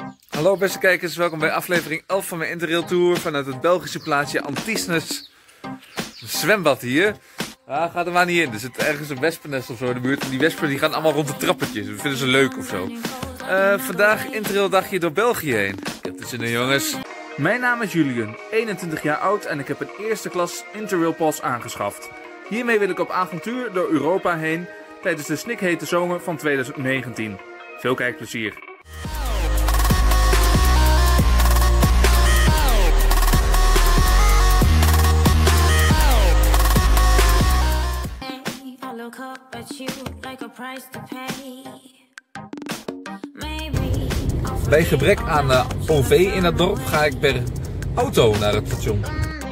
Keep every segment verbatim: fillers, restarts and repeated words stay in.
Hallo beste kijkers, welkom bij aflevering elf van mijn Interrail Tour vanuit het Belgische plaatsje Antisnes. Een zwembad hier. Ah, gaat er maar niet in. Er zit ergens een wespennest of zo in de buurt. En die wespen die gaan allemaal rond de trappetjes. Dat vinden ze leuk of zo. Uh, vandaag Interrail dagje door België heen. Ik heb er zin in, jongens. Mijn naam is Julian, eenentwintig jaar oud en ik heb een eerste klas Interrail Pass aangeschaft. Hiermee wil ik op avontuur door Europa heen tijdens de snikhete zomer van tweeduizend negentien. Veel kijkplezier. Bij gebrek aan uh, O V in het dorp ga ik per auto naar het station.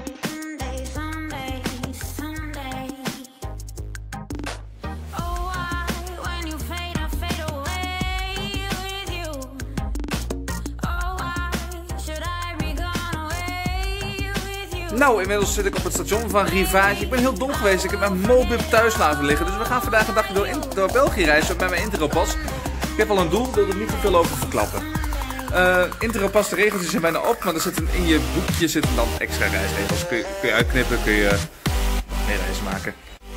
Nou, inmiddels zit ik op het station van Rivage. Ik ben heel dom geweest. Ik heb mijn Mobib thuis laten liggen. Dus we gaan vandaag een dagje door, in, door België reizen met mijn Interrail Pass. Ik heb al een doel, wil er niet te veel over verklappen. Uh, Interrail Pass, de regeltjes zijn bijna op, maar er zitten in je boekje zitten dan extra reisregels. Kun je, kun je uitknippen, kun je meer reizen maken.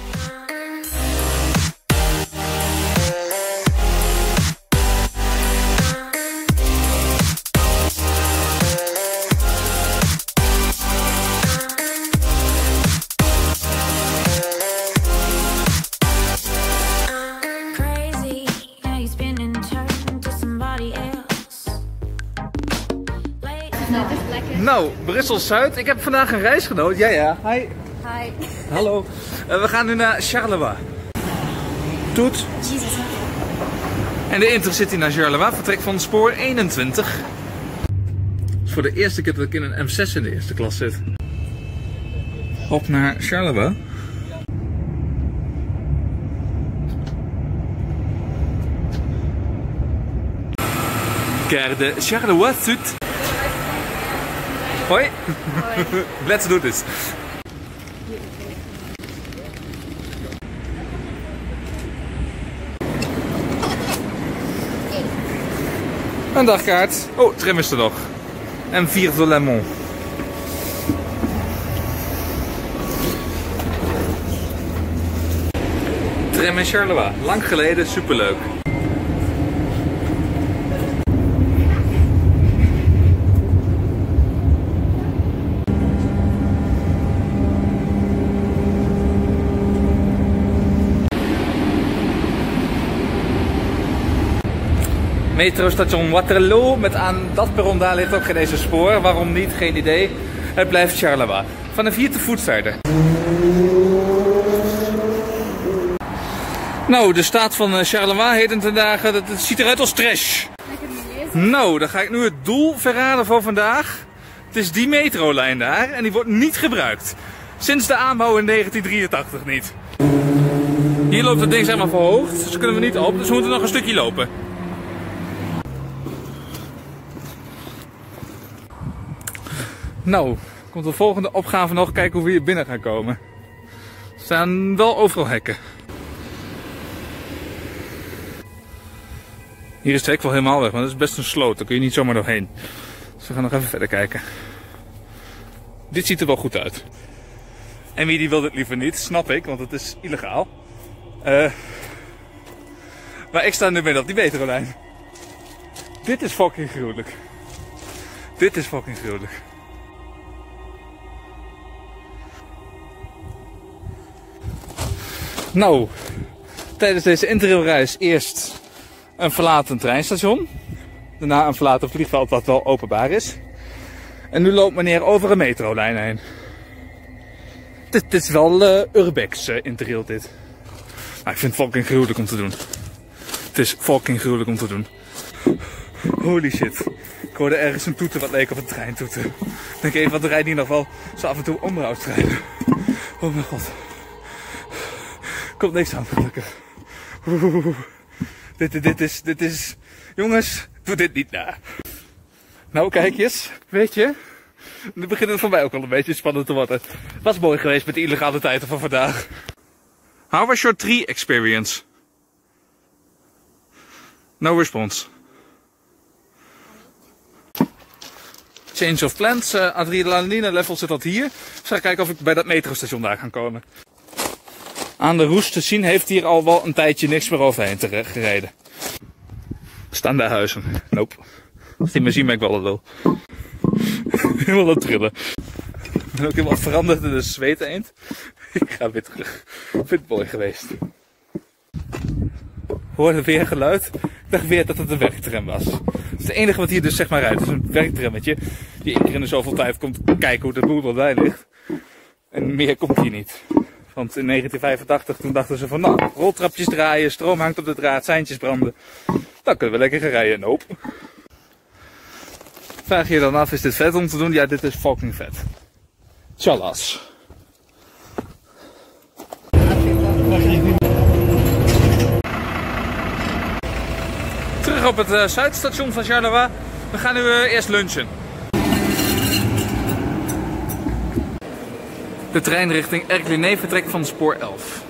Nou, Brussel-Zuid. Ik heb vandaag een reisgenoot. Ja, ja. Hi. Hi. Hallo. Uh, we gaan nu naar Charleroi. Toet. Jesus. En de Intercity naar Charleroi vertrekt van spoor eenentwintig. Het is voor de eerste keer dat ik in een M zes in de eerste klas zit. Op naar Charleroi. Gare de Charleroi-Zuid. Hoi. Hoi. Let's do this. Een dagkaart. Oh, tram is er nog. En vier de Lemon. Tram in Charleroi. Lang geleden, superleuk. Metrostation Waterloo, met aan dat perron daar ligt ook geen deze spoor. Waarom niet? Geen idee. Het blijft Charleroi. Van een vier te voet verder. Nou, de staat van Charleroi heden ten dagen, dat, het ziet eruit als trash. Nou, dan ga ik nu het doel verraden voor vandaag. Het is die metrolijn daar en die wordt niet gebruikt. Sinds de aanbouw in negentien drieëntachtig niet. Hier loopt het ding zeg maar verhoogd, dus kunnen we niet op, dus we moeten nog een stukje lopen. Nou, komt de volgende opgave nog, kijken hoe we hier binnen gaan komen. Er staan wel overal hekken. Hier is het hek wel helemaal weg, maar dat is best een sloot, daar kun je niet zomaar doorheen. Dus we gaan nog even verder kijken. Dit ziet er wel goed uit. En wie die wil dit liever niet, snap ik, want het is illegaal. Uh, maar ik sta nu midden op die metrolijn. Dit is fucking gruwelijk. Dit is fucking gruwelijk. Nou, tijdens deze Interrailreis eerst een verlaten treinstation. Daarna een verlaten vliegveld wat wel openbaar is. En nu loopt meneer over een metrolijn heen. Dit, dit is wel uh, urbex uh, Interrail dit. Maar ik vind het fucking gruwelijk om te doen. Het is fucking gruwelijk om te doen. Holy shit. Ik hoorde ergens een toeter wat leek op een treintoeter. Ik denk even, wat rijdt hier nog wel zo af en toe onderhoudstreinen. Oh mijn god. Komt niks aan gelukkig. Dit, dit, dit is, dit is... Jongens, doe dit niet na. Nou kijk eens, weet je. Nu begint het voor mij ook al een beetje spannend te worden. Het was mooi geweest met de illegale tijden van vandaag. How was your tree experience? No response. change of plans. Uh, adrenaline level zit dat hier. Dus ga ik kijken of ik bij dat metrostation daar kan komen. Aan de roest te zien heeft hier al wel een tijdje niks meer overheen te gereden. Staan daar huizen? Nope. Als die me zien ben ik wel een lul. Helemaal aan het trillen. Ik ben ook helemaal veranderd in een zweeteend. Ik ga weer terug. Ik vind het mooi geweest. Hoorde weer geluid. Ik dacht weer dat het een werktram was. Dat is het enige wat hier dus zeg maar rijdt. Het is een werktrammetje. Die één keer in de zoveel tijd komt kijken hoe de boel erbij ligt. En meer komt hier niet. Want in negentien vijfentachtig toen dachten ze van nou, roltrapjes draaien, stroom hangt op de draad, seintjes branden. Dan kunnen we lekker gaan rijden. Nope. Vraag je dan af, is dit vet om te doen? Ja, dit is fucking vet. Tjallas. Terug op het uh, Zuidstation van Charleroi. We gaan nu uh, eerst lunchen. De trein richting Erqueliner vertrekt van spoor elf.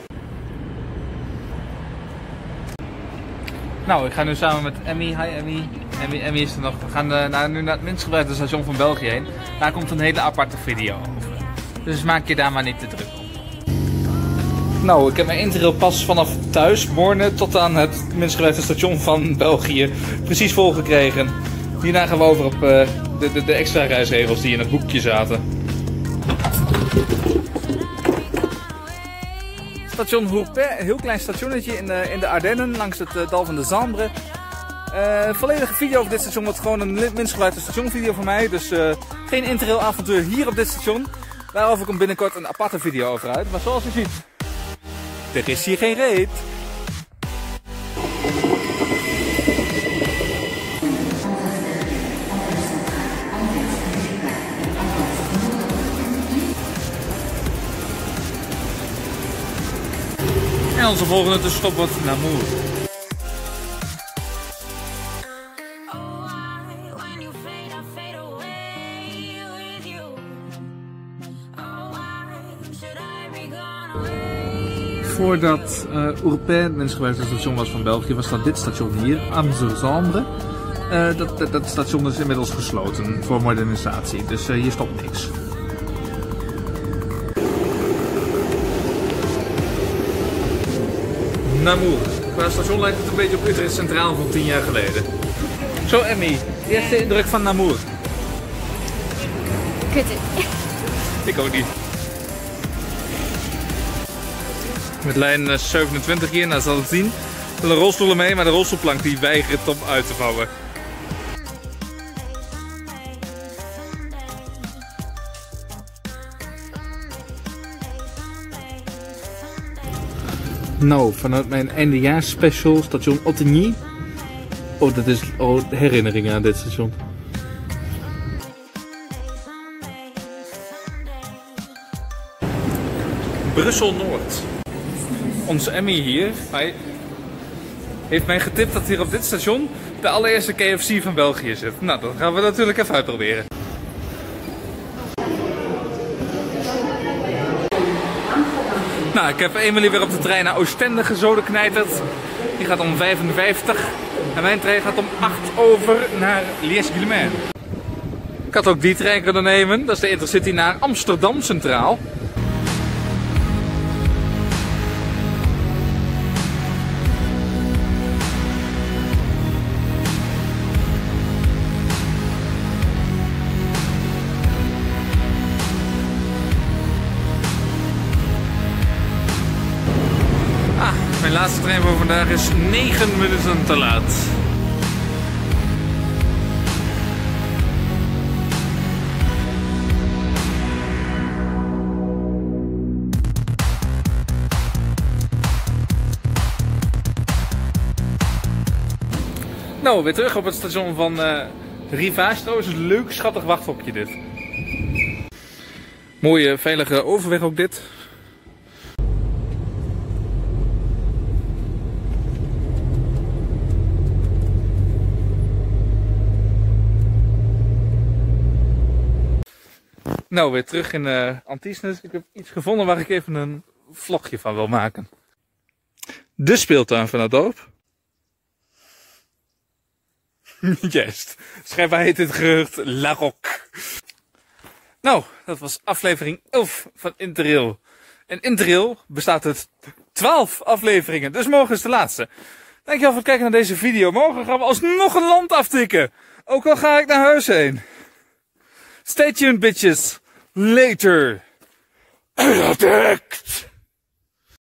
Nou, ik ga nu samen met Emmy. Hi Emmy. Emmy, Emmy is er nog. We gaan uh, naar, nu naar het minst gebruikte station van België heen. Daar komt een hele aparte video over. Dus maak je daar maar niet te druk op. Nou, ik heb mijn Interrail-pas vanaf thuis, Borne, tot aan het minst gebruikte station van België precies volgekregen. Hierna gaan we over op uh, de, de, de extra reisregels die in het boekje zaten. Station Houpet, een heel klein stationnetje in de, in de Ardennen, langs het uh, dal van de Sambre. Uh, volledige video over dit station wordt gewoon een minst gebruikte stationvideo van mij. Dus uh, geen Interrail avontuur hier op dit station. Daarover komt binnenkort een aparte video over uit. Maar zoals u ziet, er is hier geen reet. En onze volgende tussenstop wordt Namur. Voordat uh, Houpet het minst gebruikte station was van België, was dat dit station hier, Amsterdam. Uh, dat, dat, dat station is inmiddels gesloten voor modernisatie, dus uh, hier stopt niks. Namur. Qua station lijkt het een beetje op Utrecht Centraal van tien jaar geleden. Zo Emmy, eerste indruk van Namur. Kut. Ik ook niet. Met lijn zevenentwintig hier, nou zal het zien. Er willen rolstoelen mee, maar de rolstoelplank die weigert om uit te vouwen. Nou, vanuit mijn eindejaarsspecial, station Ottigny. Oh, dat is oh, herinneringen aan dit station. Brussel-Noord. Onze Emmy hier, hij heeft mij getipt dat hier op dit station de allereerste K F C van België zit. Nou, dat gaan we natuurlijk even uitproberen. Nou, ik heb Emily weer op de trein naar Oostende gezodeknijterd. Die gaat om vijf en vijftig en mijn trein gaat om acht over naar Liège-Guillemets. Ik had ook die trein kunnen nemen, dat is de Intercity naar Amsterdam Centraal. Mijn laatste trein voor vandaag is negen minuten te laat. Nou, weer terug op het station van uh, Rivage. Trouwens, een leuk schattig wachthokje dit. Mooie veilige overweg ook dit. Nou, weer terug in uh, Antisnes. Ik heb iets gevonden waar ik even een vlogje van wil maken. De speeltuin van het dorp. Juist. Schijnbaar heet het gerucht La Roque. Nou, dat was aflevering elf van Interrail. En Interrail bestaat uit twaalf afleveringen, dus morgen is de laatste. Dankjewel voor het kijken naar deze video. Morgen gaan we alsnog een land aftikken. Ook al ga ik naar huis heen. Stay tuned, bitches. Later. Attacked.